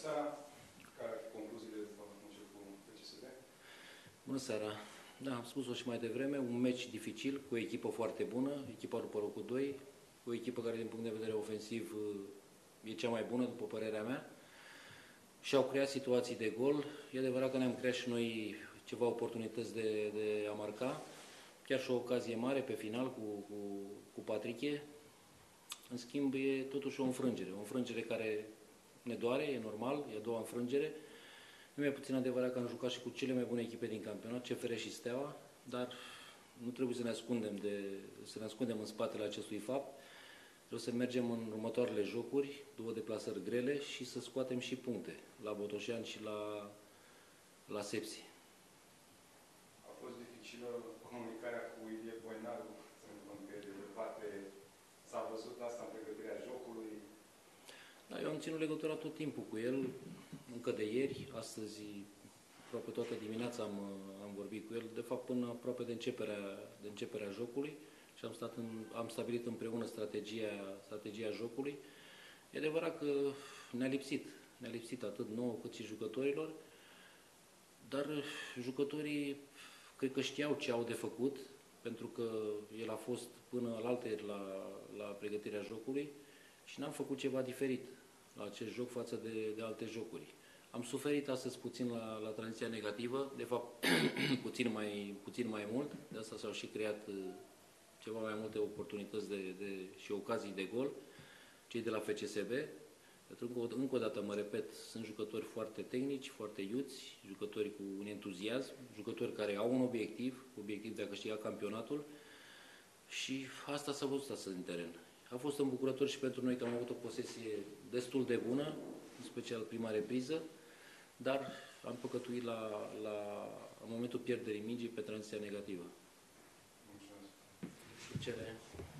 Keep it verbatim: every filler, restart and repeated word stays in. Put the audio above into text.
seara. Care ar fi concluziile după meciul cu F C S B? Bună seara. Da, am spus-o și mai devreme, un meci dificil, cu o echipă foarte bună, echipa după locul doi, cu o echipă care din punct de vedere ofensiv e cea mai bună, după părerea mea. Și-au creat situații de gol. E adevărat că ne-am creat și noi ceva oportunități de, de a marca. Chiar și o ocazie mare pe final cu, cu, cu Patriche. În schimb, e totuși o înfrângere. O înfrângere care ne doare, e normal, e a doua înfrângere. Nu e puțin adevărat că am jucat și cu cele mai bune echipe din campionat, C F R și Steaua, dar nu trebuie să ne ascundem, de, să ne ascundem în spatele acestui fapt. Trebuie să mergem în următoarele jocuri, două deplasări grele și să scoatem și puncte la Botoșani și la, la Sepsi. A fost dificilă comunicarea cu Ilie Boinaru, ținând cont că e de departe. S-a văzut asta în pregătirea jocului? Da, eu am ținut legătura tot timpul cu el, încă de ieri, astăzi, aproape toată dimineața am, am vorbit cu el, de fapt până aproape de începerea, de începerea jocului. Și am, stat în, am stabilit împreună strategia, strategia jocului. E adevărat că ne-a lipsit. Ne-a lipsit atât nouă cât și jucătorilor. Dar jucătorii cred că știau ce au de făcut, pentru că el a fost până alaltăieri la, la pregătirea jocului și n-am făcut ceva diferit la acest joc față de, de alte jocuri. Am suferit astăzi puțin la, la tranziția negativă, de fapt puțin mai, puțin mai mult, de asta s-au și creat ceva mai multe oportunități de, de, și ocazii de gol, cei de la F C S B. Încă, încă o dată mă repet, sunt jucători foarte tehnici, foarte iuți, jucători cu un entuziasm, jucători care au un obiectiv, obiectiv de a câștiga campionatul și asta s-a văzut astăzi în teren. A fost îmbucurător și pentru noi că am avut o posesie destul de bună, în special prima repriză, dar am păcătuit la, la în momentul pierderii mingii pe tranziția negativă. Mulțumesc. Cere.